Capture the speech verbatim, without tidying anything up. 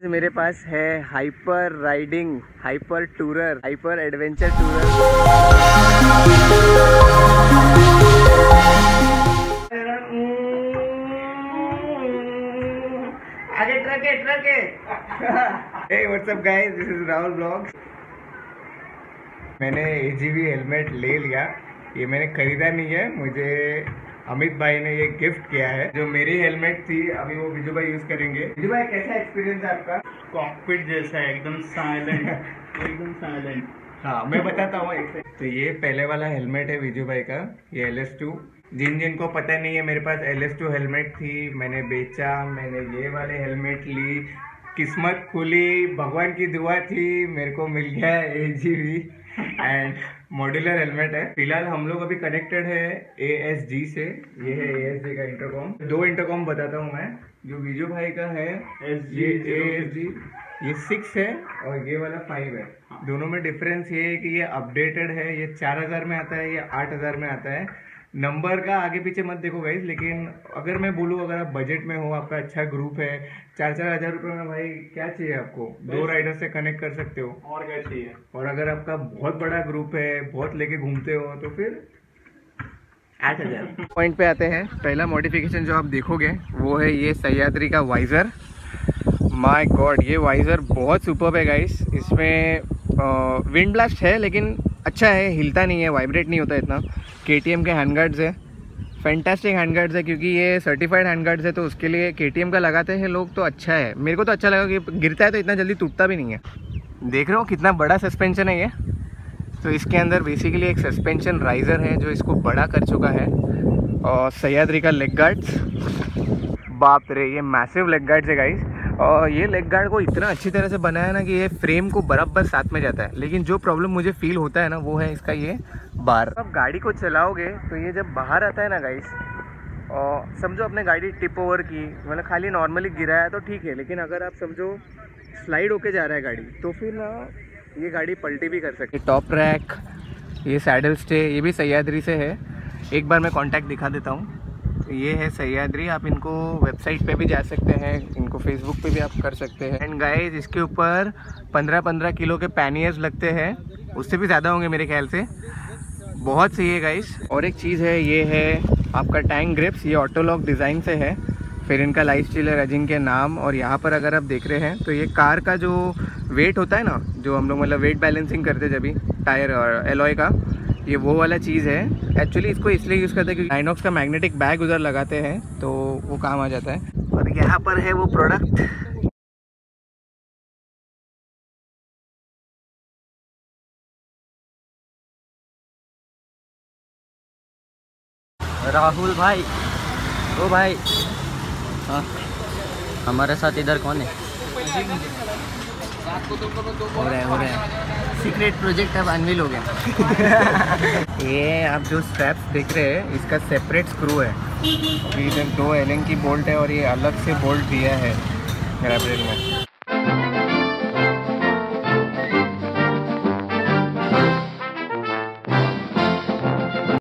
मेरे पास है hyper riding, hyper tourer, hyper adventure tourer. आगे ट्रक है, ट्रक है। Hey, what's up guys? This is Rahul Vlogs। मैंने ए जी वी हेलमेट ले लिया। ये मैंने खरीदा नहीं है, मुझे अमित भाई ने ये गिफ्ट किया है। जो मेरी हेलमेट थी अभी वो विजू भाई यूज करेंगे। विजू भाई कैसा एक्सपीरियंस है आपका? कॉकपिट जैसा है, एकदम साइलेंट, एकदम साइलेंट। हाँ मैं बताता हूँ एक से। तो ये पहले वाला हेलमेट है विजू भाई का, ये एल एस टू। जिन जिन को पता नहीं है, मेरे पास एल एस टू हेलमेट थी, मैंने बेचा, मैंने ये वाले हेलमेट ली, किस्मत खुली, भगवान की दुआ थी, मेरे को मिल गया A G V and modular helmet है। फिलहाल हम लोग अभी कनेक्टेड है ए एस जी से। ये है ए एस जी का इंटरकॉम। दो इंटरकॉम बताता हूँ मैं। जो विजू भाई का है ये ए एस जी, ये सिक्स है और ये वाला फाइव है। दोनों में डिफरेंस ये है कि ये अपडेटेड है, ये चार हजार में आता है, ये आठ हजार में आता है। नंबर का आगे पीछे मत देखो गाइस, लेकिन अगर मैं बोलूँ अगर आप बजट में हो, आपका अच्छा ग्रुप है, चार चार हजार रुपये में भाई क्या चाहिए आपको, दो राइडर से कनेक्ट कर सकते हो और क्या चाहिए। और अगर आपका बहुत बड़ा ग्रुप है, बहुत लेके घूमते हो, तो फिर आठ हजार। पॉइंट पे आते हैं। पहला मॉडिफिकेशन जो आप देखोगे वो है ये सह्याद्री का वाइजर। माय गॉड, ये वाइजर बहुत सुपर्ब है गाइस। इसमें विंड ब्लास्ट है लेकिन अच्छा है, हिलता नहीं है, वाइब्रेट नहीं होता इतना। के टी एम के हैंडगार्ड्स है, फैंटास्टिक हैंडगार्ड्स है, क्योंकि ये सर्टिफाइड हैंडगार्ड्स है तो उसके लिए के टी एम का लगाते हैं लोग, तो अच्छा है। मेरे को तो अच्छा लगा कि गिरता है तो इतना जल्दी टूटता भी नहीं है। देख रहे हो कितना बड़ा सस्पेंशन है ये। तो इसके अंदर बेसिकली एक सस्पेंशन राइज़र है जो इसको बड़ा कर चुका है। और सह्याद्री का लेग गार्ड्स, बाप रे, ये मैसिव लेग गार्ड्स है गाइस। और ये लेग गार्ड को इतना अच्छी तरह से बनाया है ना कि ये फ्रेम को बराबर साथ में जाता है। लेकिन जो प्रॉब्लम मुझे फील होता है ना वो है इसका ये बार। अब गाड़ी को चलाओगे तो ये जब बाहर आता है ना गाइस, और समझो अपने गाड़ी टिप ओवर की, मतलब खाली नॉर्मली गिराया तो ठीक है, लेकिन अगर आप समझो स्लाइड होके जा रहा है गाड़ी, तो फिर ना ये गाड़ी पलटी भी कर सकती है। टॉप रैक, ये सैडल स्टे, ये भी सह्याद्री से है। एक बार मैं कॉन्टैक्ट दिखा देता हूँ। ये है सह्याद्री, आप इनको वेबसाइट पे भी जा सकते हैं, इनको फेसबुक पे भी आप कर सकते हैं। एंड गाइस इसके ऊपर पंद्रह पंद्रह किलो के पैनियर्स लगते हैं, उससे भी ज़्यादा होंगे मेरे ख्याल से। बहुत सही है गाइस। और एक चीज़ है, ये है आपका टैंक ग्रिप्स, ये ऑटोलॉक डिज़ाइन से है। फिर इनका लाइफ स्टाइल है अजिंक्य नाम। और यहाँ पर अगर आप देख रहे हैं तो ये कार का जो वेट होता है ना, जो हम लोग मतलब वेट बैलेंसिंग करते जब भी टायर और एलॉय का, ये वो वाला चीज़ है। एक्चुअली इसको इसलिए यूज़ करते हैं क्योंकि आइनॉक्स का मैग्नेटिक बैग उधर लगाते हैं तो वो काम आ जाता है। और यहाँ पर है वो प्रोडक्ट। राहुल भाई, ओ भाई, हाँ हमारे साथ इधर कौन है? हो रहा है हो रहा है सीक्रेट प्रोजेक्ट अब अनवील हो गया। ये आप जो स्ट्रैप्स देख रहे हैं, इसका सेपरेट स्क्रू है। इधर दो एलन की बोल्ट है और ये अलग से बोल्ट दिया है रैपरेल में।